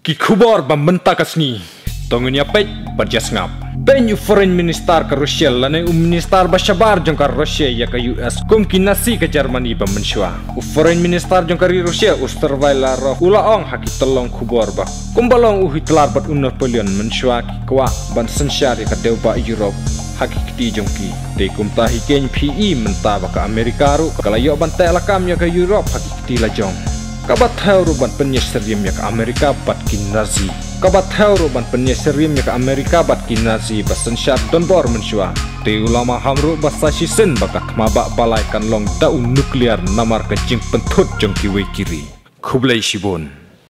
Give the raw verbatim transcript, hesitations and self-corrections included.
Ki khubor ba menta kasni tongunya pej berjas ngap. Penyu foreign minister ke Rusia lane um minister ba shabar jong ka Rusia ya ka U S kum kinasi ke Germany ba menshwa. U foreign minister jong ka Rusia ustervaila ro ulaong haki tolong khubor ba. Kum balong u hitlar bat unor polion menshwa ki kwa ban sensyari ka deu ba Europe haki kiti jong ki. De kum ta hiken P E menta ba ka Amerika ru kalayo ban te lakam ya ka Europe haki kiti la jong. Kabat hauru ban penyeseriam ya ke Amerika bat kin Nazi. Kabat hauru ban penyeseriam ya ke Amerika bat kin Nazi basen syar don bor mensyua. Te ulama hamru basa sisen bakat mabak balaikan long daun nuklear namar kecing pentut jong kiwe kiri. Kublai Shibun.